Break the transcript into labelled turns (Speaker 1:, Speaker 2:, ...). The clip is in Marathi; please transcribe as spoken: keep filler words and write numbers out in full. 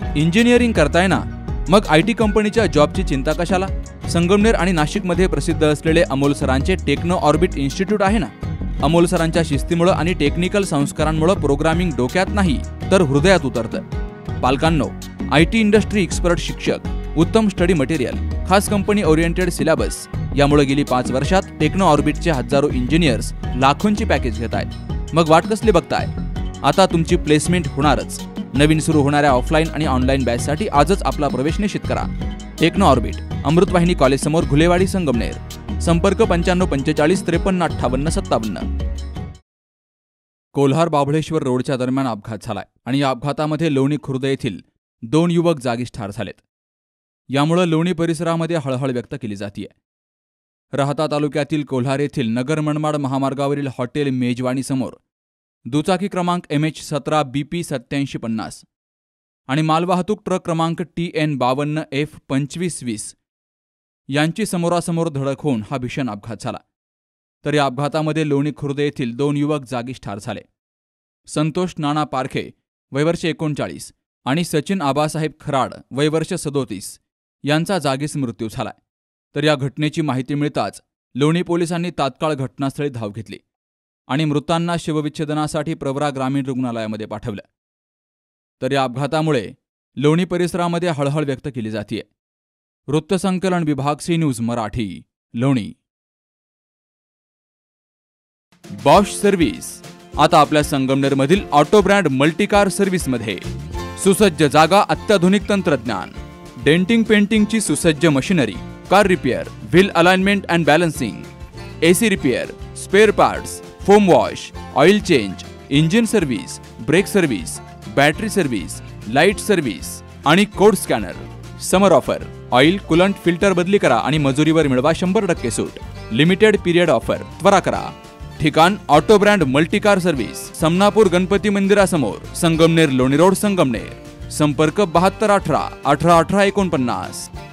Speaker 1: इंजिनिअरिंग करताय ना, मग आय टी कंपनीच्या जॉबची चिंता कशाला? संगमनेर आणि नाशिकमध्ये प्रसिद्ध असलेले अमोल सरांचे टेक्नो ऑर्बिट इन्स्टिट्यूट आहे ना. अमोल सरांच्या शिस्तीमुळे आणि टेक्निकल संस्कारांमुळे प्रोग्रामिंग डोक्यात नाही तर हृदयात उतरतं. पालकांनो, आय टी इंडस्ट्री एक्सपर्ट शिक्षक, उत्तम स्टडी मटेरियल, खास कंपनी ओरिएंटेड सिलेबस यामुळे गेली पाच वर्षात टेक्नो ऑर्बिटचे हजारो इंजिनियर्स लाखोंची पॅकेज घेत आहेत. मग वाट कसली बघताय? आता तुमची प्लेसमेंट होणारच. नवीन सुरू होणाऱ्या ऑफलाईन आणि ऑनलाईन बॅचसाठी आजच आपला प्रवेश निश्चित करा. टेक्नो ऑर्बिट, अमृतवाहिनी कॉलेज समोर, घुलेवाडी, संगमनेर. संपर्क पंच्याण्णव पंचेचाळीस त्रेपन्न अठ्ठावन्न सत्तावन्न. कोल्हार बाभळेश्वर रोडच्या दरम्यान अपघात झालाय आणि या अपघातामध्ये लोणी खुर्द येथील दोन युवक जागीच ठार झालेत. यामुळे लोणी परिसरामध्ये हळहळ व्यक्त केली जातीये. राहता तालुक्यातील कोल्हार येथील नगर मनमाड महामार्गावरील हॉटेल मेजवानी समोर दुचाकी क्रमांक एम एच सतरा बी पी सत्याऐंशी पन्नास आणि मालवाहतूक ट्रक क्रमांक टी एन बावन्न एफ पंचवीस वीस यांची समोरासमोर धडक होऊन हा भीषण अपघात झाला. तर या अपघातामध्ये लोणी खुर्द येथील दोन युवक जागीच ठार झाले. संतोष नाना पारखे वय वर्ष एकोणचाळीस आणि सचिन आबासाहेब खराड वय वर्ष सदोतीस यांचा जागीच मृत्यू झालाय. तर या घटनेची माहिती मिळताच लोणी पोलिसांनी तात्काळ घटनास्थळी धाव घेतली आणि मृतांना शवविच्छेदनासाठी प्रवरा ग्रामीण रुग्णालयामध्ये पाठवलं. तर या अपघातामुळे लोणी परिसरामध्ये हळहळ व्यक्त केली जातीये. वृत्तसंकलन विभाग, सी न्यूज मराठी, लोणी. बॉश सर्व्हिस आता आपल्या संगमनेरमधील ऑटो ब्रँड मल्टीकार सर्व्हिसमध्ये. सुसज्ज जागा, अत्याधुनिक तंत्रज्ञान, डेंटिंग पेंटिंगची सुसज्ज machinery, car repair, wheel alignment and balancing, AC repair, spare parts, foam wash, oil change, engine service, brake service, battery service, light service आणि code scanner. Summer offer, oil coolant filter बदली करा आणि मजुरीवर मिळवा शंभर टक्के सूट. लिमिटेड पीरियड ऑफर, त्वरा करा. ठिकाण auto brand multicar service, Samnapur Ganpati मंदिरासमोर, संगमनेर, लोणी रोड, संगमनेर. संपर्क बहात्तर अठरा अठरा अठरा एकोणपन्नास.